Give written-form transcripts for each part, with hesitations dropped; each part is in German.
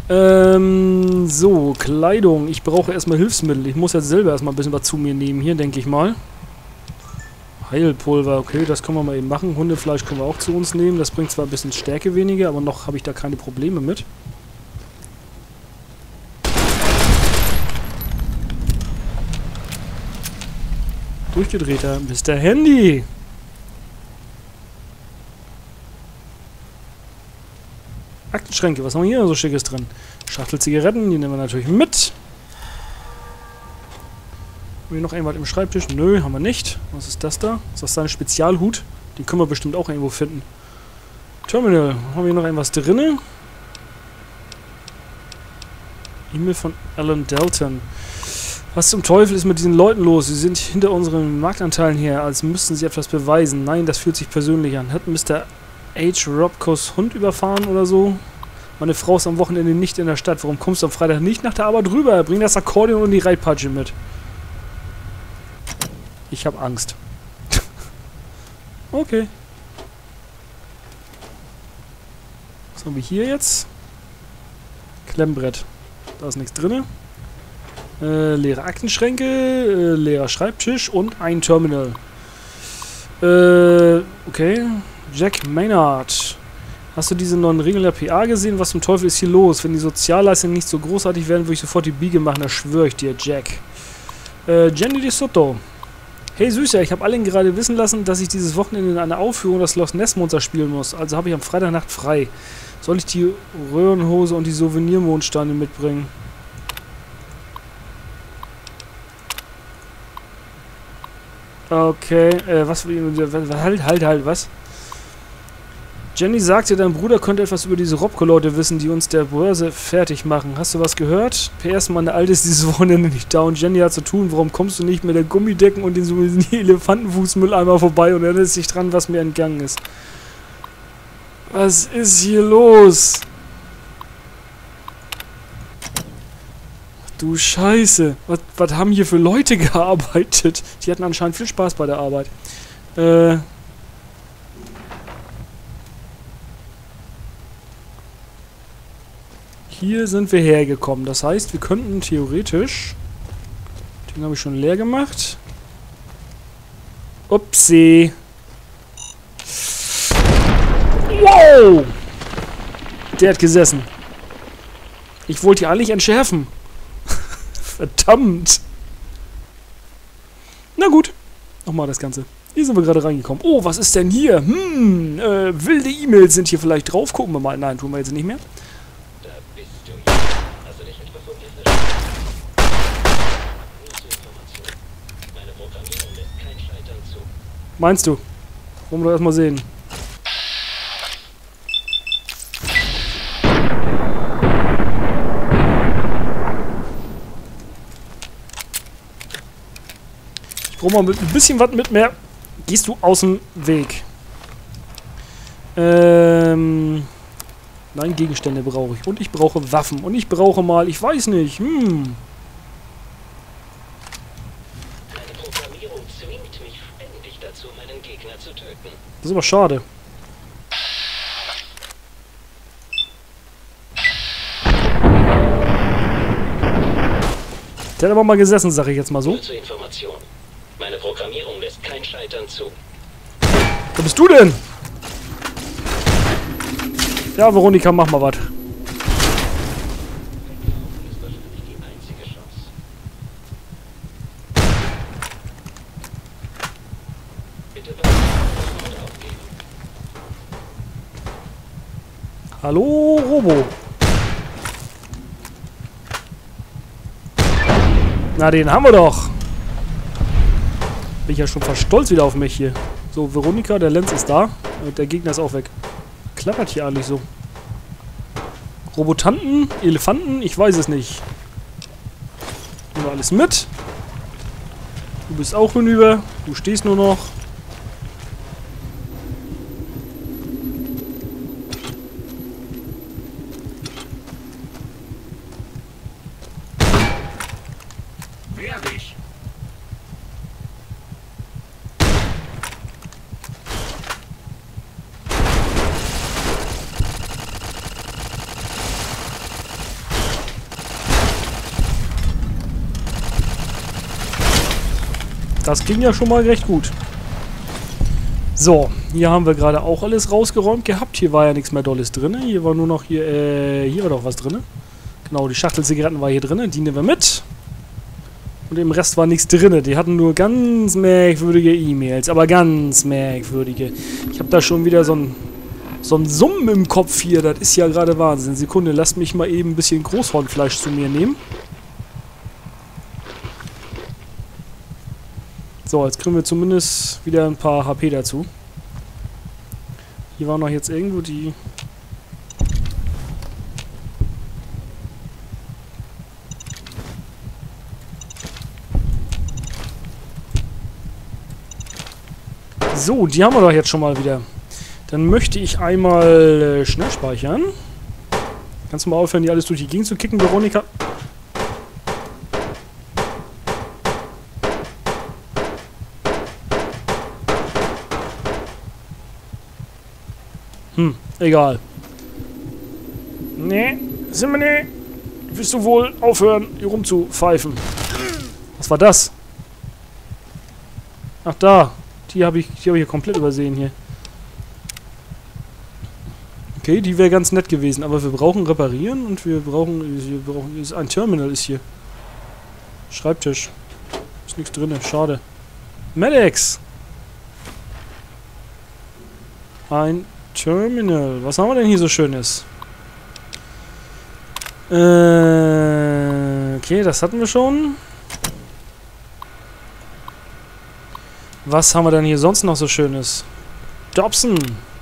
So, Kleidung. Ich brauche erstmal Hilfsmittel. Ich muss jetzt selber erstmal ein bisschen was zu mir nehmen hier, denke ich mal. Heilpulver, okay, das können wir mal eben machen. Hundefleisch können wir auch zu uns nehmen. Das bringt zwar ein bisschen Stärke weniger, aber noch habe ich da keine Probleme mit. Durchgedrehter Mr. Handy. Aktenschränke, was haben wir hier noch so Schickes drin? Schachtel Zigaretten, die nehmen wir natürlich mit. Haben wir noch irgendwas im Schreibtisch? Nö, haben wir nicht. Was ist das da? Ist das sein Spezialhut? Den können wir bestimmt auch irgendwo finden. Terminal, haben wir hier noch irgendwas drin? E-Mail von Alan Dalton. Was zum Teufel ist mit diesen Leuten los? Sie sind hinter unseren Marktanteilen her, als müssten sie etwas beweisen. Nein, das fühlt sich persönlich an. Hat Mr. H. Robkos Hund überfahren oder so? Meine Frau ist am Wochenende nicht in der Stadt. Warum kommst du am Freitag nicht nach der Arbeit rüber? Bring das Akkordeon und die Reitpeitsche mit. Ich habe Angst. Okay. Was haben wir hier jetzt? Klemmbrett. Da ist nichts drin. Leere Aktenschränke, leerer Schreibtisch und ein Terminal. Okay. Jack Maynard. Hast du diese neuen Regeln der PA gesehen? Was zum Teufel ist hier los? Wenn die Sozialleistungen nicht so großartig wären, würde ich sofort die Biege machen. Das schwöre ich dir, Jack. Jenny de Soto. Hey Süßer, ich habe allen gerade wissen lassen, dass ich dieses Wochenende in einer Aufführung das Loch Ness Monster spielen muss. Also habe ich am Freitagnacht frei. Soll ich die Röhrenhose und die Souvenirmondsteine mitbringen? Okay, was? Jenny sagte, dein Bruder könnte etwas über diese Robco-Leute wissen, die uns der Börse fertig machen. Hast du was gehört? PS, meine Alte ist dieses Wochenende nicht da und Jenny hat zu tun. Warum kommst du nicht mit der Gummidecken und den Elefantenfußmülleimer vorbei und erinnerst dich dran, was mir entgangen ist? Was ist hier los? Du Scheiße. Was haben hier für Leute gearbeitet? Die hatten anscheinend viel Spaß bei der Arbeit. Hier sind wir hergekommen. Das heißt, wir könnten theoretisch... Den habe ich schon leer gemacht. Upsi. Wow! Der hat gesessen. Ich wollte ihn eigentlich entschärfen. Verdammt. Na gut. Nochmal das Ganze. Hier sind wir gerade reingekommen. Oh, was ist denn hier? Wilde E-Mails sind hier vielleicht drauf. Gucken wir mal. Nein, tun wir jetzt nicht mehr. Da bist du ja. Hast du dich etwa von mir verstanden? Gute Information. Meine Programmierung lässt kein Scheitern zu. Meinst du? Wollen wir doch erstmal sehen. Ich brauche mal mit ein bisschen was mit mehr. Gehst du aus dem Weg? Nein, Gegenstände brauche ich. Und ich brauche Waffen. Und ich brauche mal, ich weiß nicht. Meine Programmierung zwingt mich ständig dazu, meinen Gegner zu töten. Das ist aber schade. Der hat aber mal gesessen, sage ich jetzt mal so. Nur zur Information. Meine Programmierung lässt kein Scheitern zu. Wer bist du denn? Ja, Veronika, mach mal was. Das ist wahrscheinlich die einzige Chance. Bitte was aufgeben. Hallo, Robo. Na, den haben wir doch. Bin ich ja schon fast stolz wieder auf mich hier. So, Veronika, der Lenz ist da. Und der Gegner ist auch weg. Klappert hier eigentlich so. Robotanten? Elefanten? Ich weiß es nicht. Nehmen wir alles mit. Du bist auch hinüber. Du stehst nur noch. Wehr dich! Das ging ja schon mal recht gut. So, hier haben wir gerade auch alles rausgeräumt gehabt. Hier war ja nichts mehr Dolles drin. Hier war nur noch hier war doch was drin. Genau, die Schachtel Zigaretten war hier drin. Die nehmen wir mit. Und im Rest war nichts drin. Die hatten nur ganz merkwürdige E-Mails. Aber ganz merkwürdige. Ich habe da schon wieder so ein Summen im Kopf hier. Das ist ja gerade Wahnsinn. Sekunde, lasst mich mal eben ein bisschen Großhornfleisch zu mir nehmen. So, jetzt kriegen wir zumindest wieder ein paar HP dazu. Hier war noch jetzt irgendwo die... So, die haben wir doch jetzt schon mal wieder. Dann möchte ich einmal schnell speichern. Kannst du mal aufhören, hier alles durch die Gegend zu kicken, Veronika? Egal. Nee, sind wir nicht. Willst du wohl aufhören, hier rumzupfeifen? Was war das? Ach da. Die habe ich hier komplett übersehen hier. Okay, die wäre ganz nett gewesen, aber wir brauchen reparieren und wir brauchen ein Terminal ist hier. Schreibtisch. Ist nichts drin, schade. Medics! Ein Terminal. Was haben wir denn hier so Schönes? Okay, das hatten wir schon. Was haben wir denn hier sonst noch so Schönes? Dobson.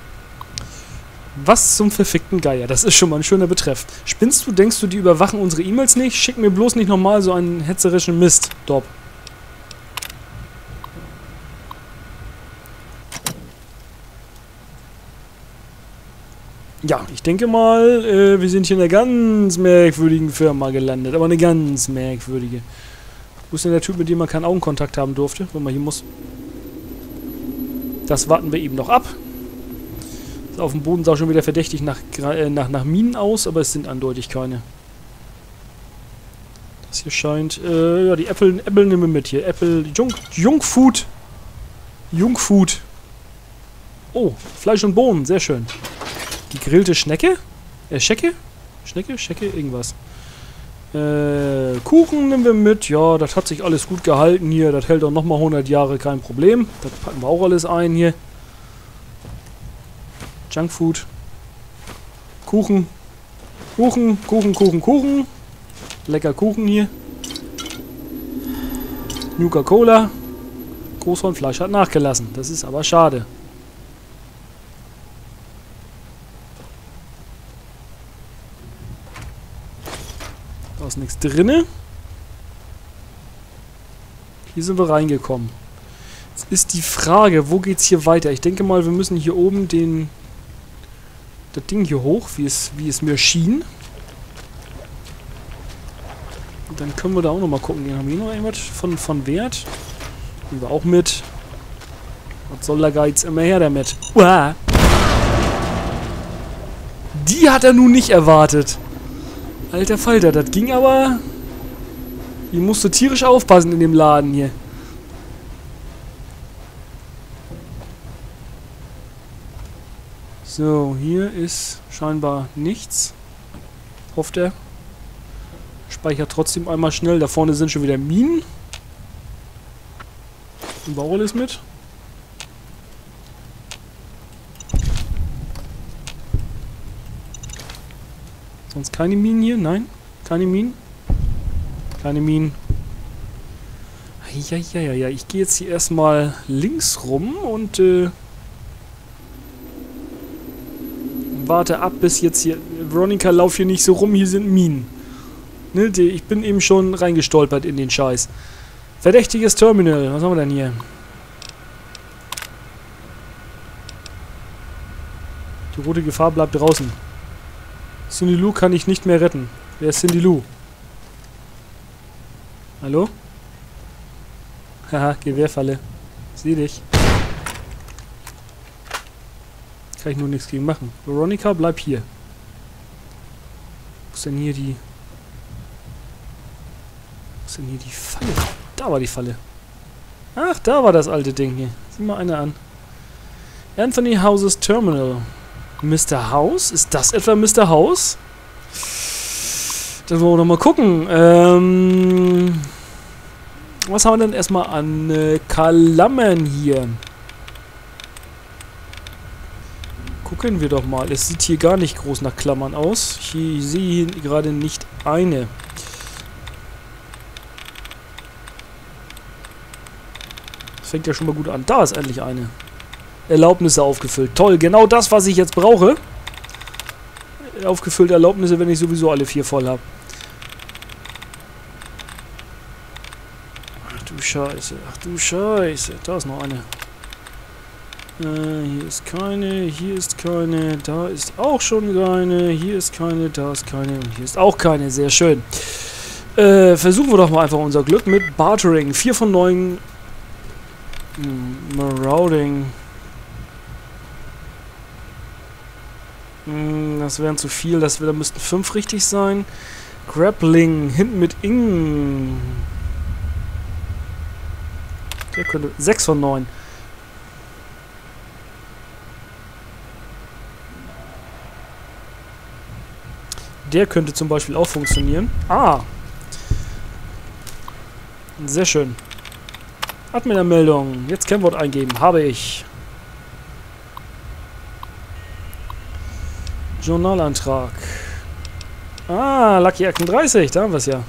Was zum verfickten Geier. Das ist schon mal ein schöner Betreff. Spinnst du, denkst du, die überwachen unsere E-Mails nicht? Schick mir bloß nicht nochmal so einen hetzerischen Mist, Dob. Ja, ich denke mal, wir sind hier in einer ganz merkwürdigen Firma gelandet. Aber eine ganz merkwürdige. Wo ist denn der Typ, mit dem man keinen Augenkontakt haben durfte, wenn man hier muss? Das warten wir eben noch ab. Auf dem Boden sah schon wieder verdächtig nach Minen aus, aber es sind eindeutig keine. Das hier scheint... ja, die Äpfel nehmen wir mit hier. Äpfel... Jungfood. Jungfood. Oh, Fleisch und Bohnen. Sehr schön. Gegrillte Schnecke? Schecke? Schnecke? Schecke? Irgendwas. Kuchen nehmen wir mit. Ja, das hat sich alles gut gehalten hier. Das hält auch nochmal 100 Jahre, kein Problem. Das packen wir auch alles ein hier. Junkfood. Kuchen. Kuchen, Kuchen, Kuchen, Kuchen. Lecker Kuchen hier. Nuka-Cola. Großhornfleisch hat nachgelassen. Das ist aber schade. Da ist nichts drinne. Hier sind wir reingekommen. Jetzt ist die Frage, wo geht's hier weiter? Ich denke mal, wir müssen hier oben das Ding hier hoch, wie es mir schien. Und dann können wir da auch nochmal gucken. Haben wir hier noch irgendwas von Wert? Nehmen wir auch mit. Was soll der Geiz immer her damit? Uah. Die hat er nun nicht erwartet. Alter Falter, das ging aber... Hier musst du tierisch aufpassen in dem Laden hier. So, hier ist scheinbar nichts. Hofft er. Speichert trotzdem einmal schnell. Da vorne sind schon wieder Minen. Ein Bauer ist mit. Sonst keine Minen hier? Nein? Keine Minen? Keine Minen. Ja. Ich gehe jetzt hier erstmal links rum und warte ab, bis jetzt hier... Veronika, lauf hier nicht so rum, hier sind Minen. Ne, ich bin eben schon reingestolpert in den Scheiß. Verdächtiges Terminal. Was haben wir denn hier? Die rote Gefahr bleibt draußen. Cindy Lou kann ich nicht mehr retten. Wer ist Cindy Lou? Hallo? Haha, Gewehrfalle. Sieh dich. Kann ich nur nichts gegen machen. Veronika, bleib hier. Wo ist denn hier die... Wo ist denn hier die Falle? Da war die Falle. Ach, da war das alte Ding hier. Sieh mal einer an. Anthony Houses Terminal. Mr. House? Ist das etwa Mr. House? Dann wollen wir noch mal gucken. Was haben wir denn erstmal an Klammern hier? Gucken wir doch mal. Es sieht hier gar nicht groß nach Klammern aus. Ich sehe hier gerade nicht eine. Das fängt ja schon mal gut an. Da ist endlich eine. Erlaubnisse aufgefüllt. Toll, genau das, was ich jetzt brauche. Aufgefüllte Erlaubnisse, wenn ich sowieso alle 4 voll habe. Ach du Scheiße, ach du Scheiße. Da ist noch eine. Hier ist keine, hier ist keine, da ist auch schon keine, hier ist keine, da ist keine und hier ist auch keine. Sehr schön. Versuchen wir doch mal einfach unser Glück mit Bartering. 4 von 9. Marauding. Das wären zu viel, da müssten 5 richtig sein. Grappling, hinten mit Ing. Der könnte 6 von 9. Der könnte zum Beispiel auch funktionieren. Ah! Sehr schön. Admin-Meldung. Jetzt Kennwort eingeben. Habe ich. Journalantrag. Ah, Lucky 38, da haben wir es ja.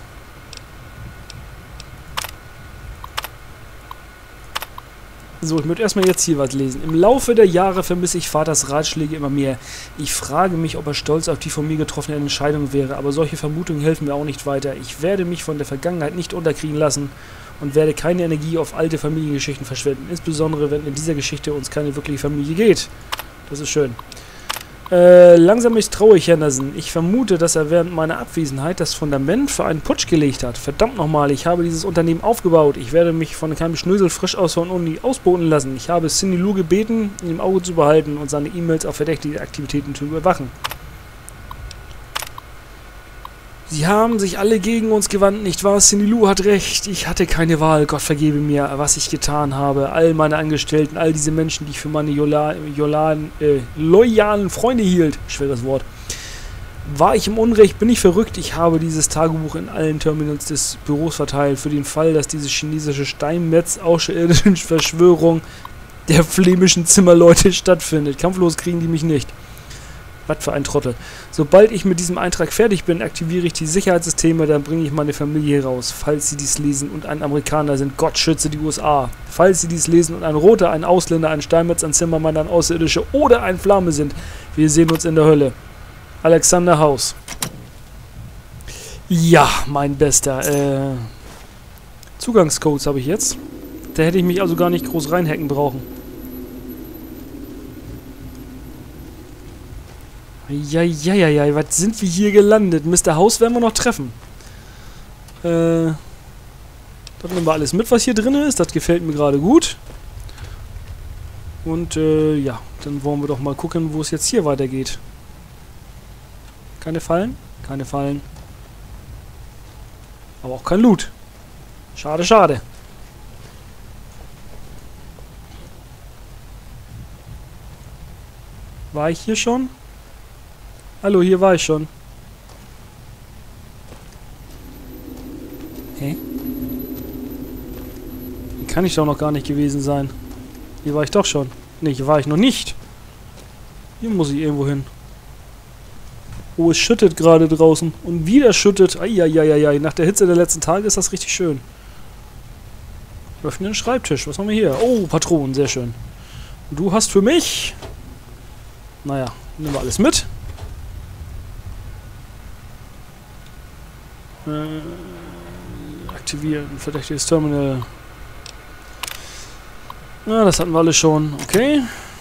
So, ich möchte erstmal jetzt hier was lesen. Im Laufe der Jahre vermisse ich Vaters Ratschläge immer mehr. Ich frage mich, ob er stolz auf die von mir getroffene Entscheidung wäre, aber solche Vermutungen helfen mir auch nicht weiter. Ich werde mich von der Vergangenheit nicht unterkriegen lassen und werde keine Energie auf alte Familiengeschichten verschwenden. Insbesondere, wenn in dieser Geschichte uns keine wirkliche Familie geht. Das ist schön. Langsam ist traurig, Henderson. Ich vermute, dass er während meiner Abwesenheit das Fundament für einen Putsch gelegt hat. Verdammt nochmal, ich habe dieses Unternehmen aufgebaut. Ich werde mich von keinem Schnösel frisch aus von Uni ausboten lassen. Ich habe Cindy Lou gebeten, ihn im Auge zu behalten und seine E-Mails auf verdächtige Aktivitäten zu überwachen. Sie haben sich alle gegen uns gewandt, nicht wahr? Cindy Lou hat recht. Ich hatte keine Wahl. Gott vergebe mir, was ich getan habe. All meine Angestellten, all diese Menschen, die ich für meine loyalen Freunde hielt. Schweres Wort. War ich im Unrecht? Bin ich verrückt? Ich habe dieses Tagebuch in allen Terminals des Büros verteilt. Für den Fall, dass diese chinesische Steinmetz außerirdische Verschwörung der flämischen Zimmerleute stattfindet. Kampflos kriegen die mich nicht. Was für ein Trottel. Sobald ich mit diesem Eintrag fertig bin, aktiviere ich die Sicherheitssysteme, dann bringe ich meine Familie raus. Falls Sie dies lesen und ein Amerikaner sind, Gott schütze die USA. Falls Sie dies lesen und ein Roter, ein Ausländer, ein Steinmetz, ein Zimmermann, ein Außerirdischer oder ein Flamme sind, wir sehen uns in der Hölle. Alexander Haus. Ja, mein Bester. Zugangscodes habe ich jetzt. Da hätte ich mich also gar nicht groß reinhacken brauchen. Ja, was sind wir hier gelandet? Mr. House werden wir noch treffen. Das nehmen wir alles mit, was hier drin ist. Das gefällt mir gerade gut. Und ja, dann wollen wir doch mal gucken, wo es jetzt hier weitergeht. Keine Fallen? Keine Fallen. Aber auch kein Loot. Schade, schade. War ich hier schon? Hallo, hier war ich schon. Hä? Hier kann ich doch noch gar nicht gewesen sein. Hier war ich doch schon. Ne, hier war ich noch nicht. Hier muss ich irgendwo hin. Oh, es schüttet gerade draußen. Und wieder schüttet. Eieieiei. Nach der Hitze der letzten Tage ist das richtig schön. Wir öffnen den Schreibtisch. Was haben wir hier? Oh, Patronen. Sehr schön. Und du hast für mich... Naja, nehmen wir alles mit. Aktivieren, verdächtiges Terminal. Na, das hatten wir alle schon. Okay.